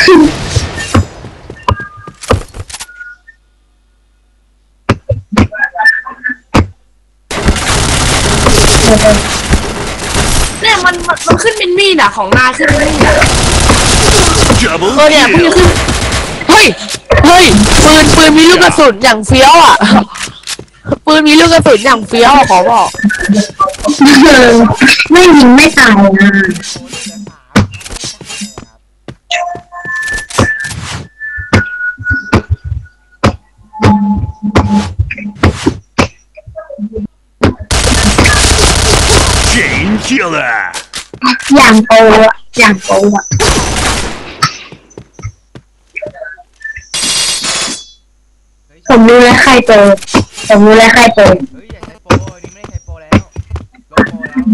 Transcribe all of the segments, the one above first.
เนี่ยมันขึ้นเป็นมีดอ่ะของนายขึ้นเป็นมีดอ่ะเนี่ยเพิ่งขึ้นเฮ้ยปืนมีลูกกระสุนอย่างเฟี้ยวอ่ะปืนมีลูกกระสุนอย่างเฟี้ยวขอบอกไม่ยิงไม่ตายนะอย่างโตอ่ะอย่างโตอ่ะผมรู้แล้วใครโตผมรู้แล้วใครโตเฮ้ยอย่าใช้โปรนี่ไม่ได้ใช้โปรแล้วลบโปรแล้ว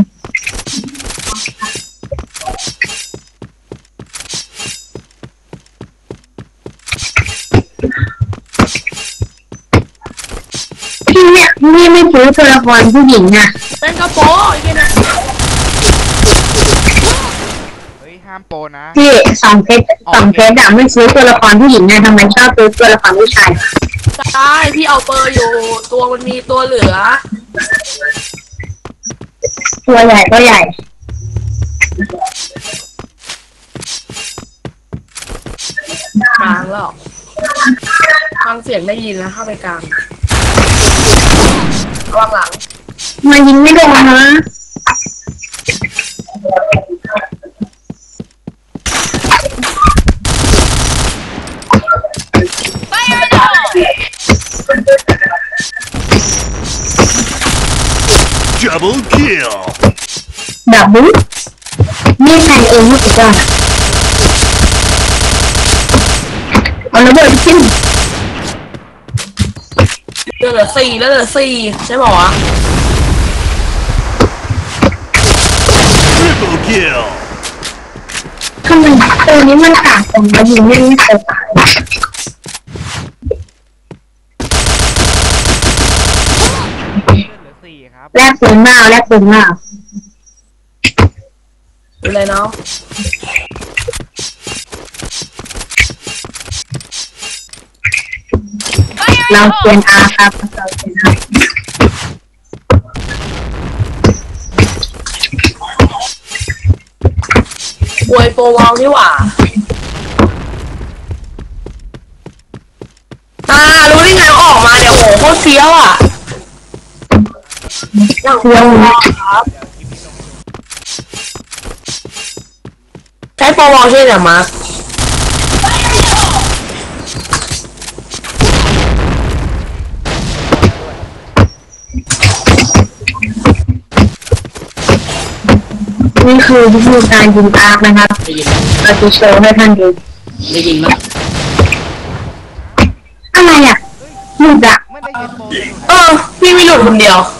พี่เนี่ยพี่ไม่ซื้อตัวละครผู้หญิงอ่ะเป็นกระโปรงอีกนะเฮ้ยห้ามโปรนะพี่2 เพชรอะไม่ซื้อตัวละครผู้หญิงไงทำไมชอบซื้อตัวละครผู้ชายใช่พี่เอาเปอร์อยู่ตัวมันมีตัวเหลือตัวใหญ่ก็ใหญ่กลางแล้วฟังเสียงได้ยินแล้วเข้าไปกลางระวังหลังมายิงไม่โดนนะ Double kill ดับบุ๊นี่ใครเองไม่ถูกต้องเอาระเบิดขึ้นเหลือ4ใช่ไหมวะ Triple kill ทำไมตัวนี้มันขาดตรงมายิงไม่เคยตายแลกปืนมาดูเลยเนาะเราเปลี่ยนอาครับเราเปลี่ยนอาอวยโปรวอลนี่หว่ารู้ได้ไงออกมาเนี่ยโหโคตรเฟี้ยวอ่ะเฟี้ยวครับใช้โปรวอลใช่ไหมมาร์คนี่คือวิธีการยิงอาร์คนะครับเราจะโชว์ให้ท่านดูได้ยินไหมอะไรอ่ะหลุดอ่ะไม่ได้ใช้โปรพี่ไม่หลุดคนเดียว